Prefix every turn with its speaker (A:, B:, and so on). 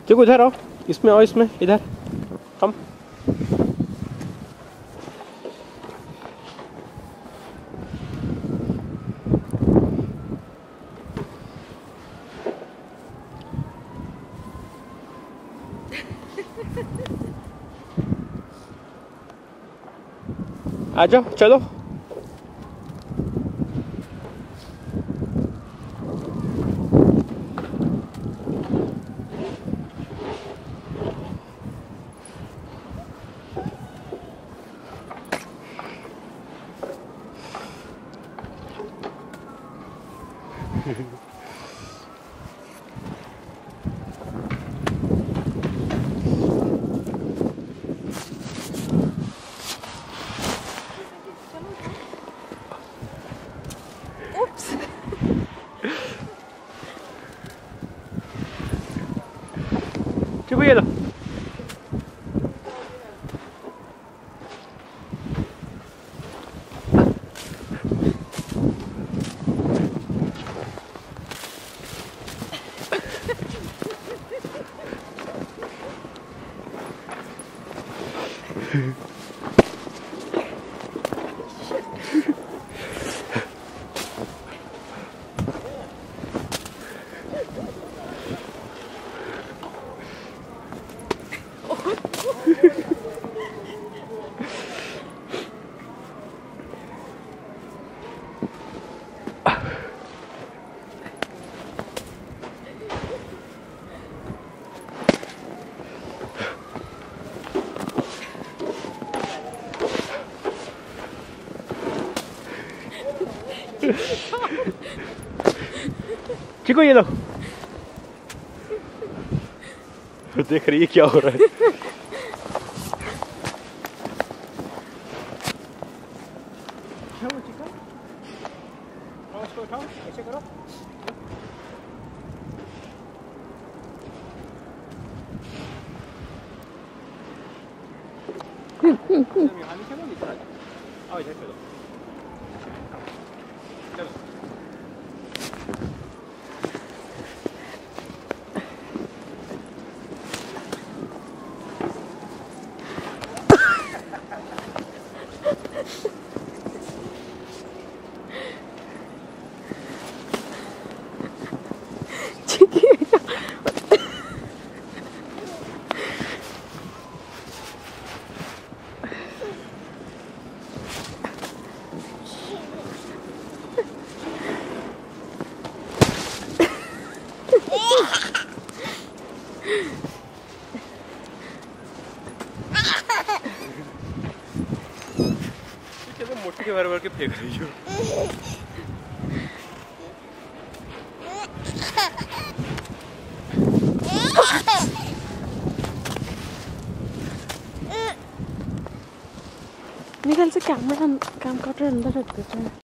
A: देखो इधर आओ, इसमें आओ, इसमें इधर कम। आ जाओ, चलो। Chico, ये लो। चिको ये लो। देख रही है क्या हो रहा है। ऐसे करो। यहाँ नहीं चलो, इधर आओ, इधर चलो। चलो। मोटी के भर के फेंक रही हो।
B: निकल से कैमरा काम कर अंदर रख देते हैं।